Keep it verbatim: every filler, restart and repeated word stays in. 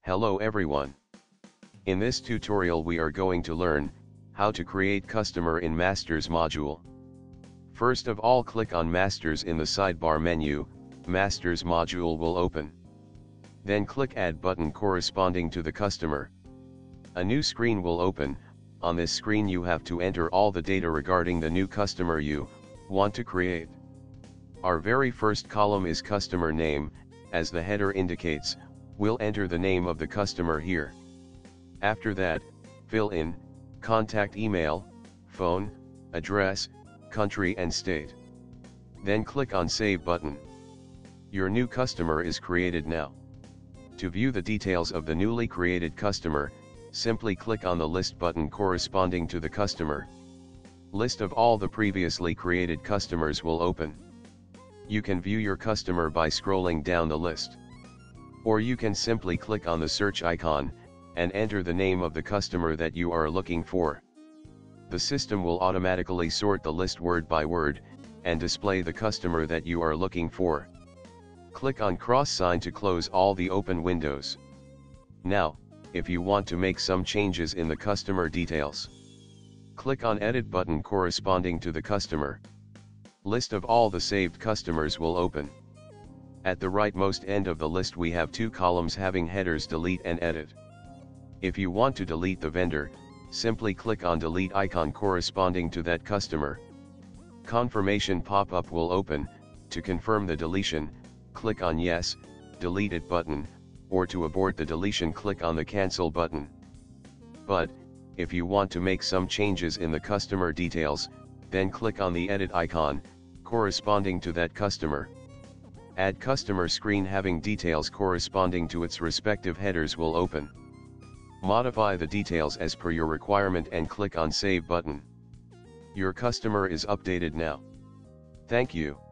Hello everyone. In this tutorial we are going to learn how to create customer in Masters module. First of all, click on Masters in the sidebar menu. Masters module will open. Then click Add button corresponding to the customer. A new screen will open. On this screen you have to enter all the data regarding the new customer you want to create. Our very first column is customer name. As the header indicates, we'll enter the name of the customer here. After that, fill in contact email, phone, address, country and state. Then click on Save button. Your new customer is created now. To view the details of the newly created customer, simply click on the List button corresponding to the customer. List of all the previously created customers will open. You can view your customer by scrolling down the list. Or you can simply click on the search icon, and enter the name of the customer that you are looking for. The system will automatically sort the list word by word, and display the customer that you are looking for. Click on cross sign to close all the open windows. Now, if you want to make some changes in the customer details, click on Edit button corresponding to the customer. List of all the saved customers will open. At the rightmost end of the list we have two columns having headers Delete and Edit. If you want to delete the vendor, simply click on Delete icon corresponding to that customer. Confirmation pop-up will open. To confirm the deletion, click on Yes, Delete It button, or to abort the deletion click on the Cancel button. But, if you want to make some changes in the customer details, then click on the Edit icon, corresponding to that customer. Add customer screen having details corresponding to its respective headers will open. Modify the details as per your requirement and click on Save button. Your customer is updated now. Thank you.